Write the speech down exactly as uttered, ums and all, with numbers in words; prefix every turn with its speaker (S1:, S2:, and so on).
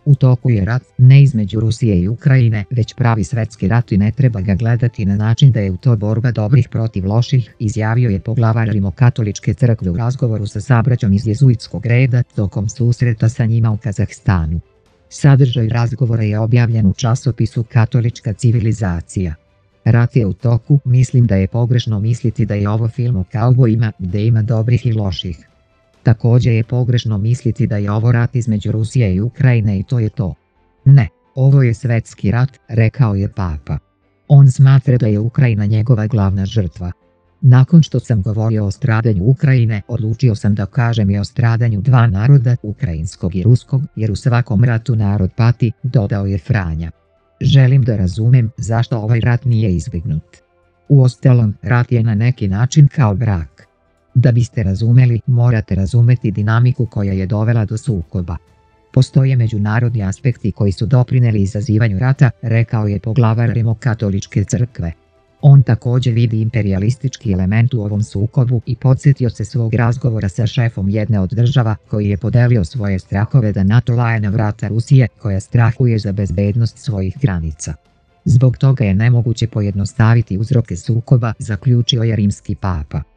S1: U toku je rat, ne između Rusije i Ukrajine, već pravi svetski rat i ne treba ga gledati na način da je u to borba dobrih protiv loših, izjavio je poglavar Rimokatoličke crkve u razgovoru sa sabraćom iz jezuitskog reda tokom susreta sa njima u Kazahstanu. Sadržaj razgovora je objavljen u časopisu Katolička civilizacija. Rat je u toku, mislim da je pogrešno misliti da je ovo film o kaubojima, gde ima dobrih i loših. Također je pogrešno misliti da je ovo rat između Rusije i Ukrajine i to je to. Ne, ovo je svetski rat, rekao je Papa. On smatra da je Ukrajina njegova glavna žrtva. Nakon što sam govorio o stradanju Ukrajine, odlučio sam da kažem i o stradanju dva naroda, ukrajinskog i ruskog, jer u svakom ratu narod pati, dodao je Franja. Želim da razumem zašto ovaj rat nije izbjegnut. Uostalom, rat je na neki način kao brak. Da biste razumeli, morate razumeti dinamiku koja je dovela do sukoba. Postoje međunarodni aspekti koji su doprineli izazivanju rata, rekao je poglavar Rimokatoličke crkve. On također vidi imperialistički element u ovom sukobu i podsjetio se svog razgovora sa šefom jedne od država koji je podelio svoje strahove da NATO laje na vrata Rusije koja strahuje za bezbednost svojih granica. Zbog toga je nemoguće pojednostaviti uzroke sukoba, zaključio je rimski papa.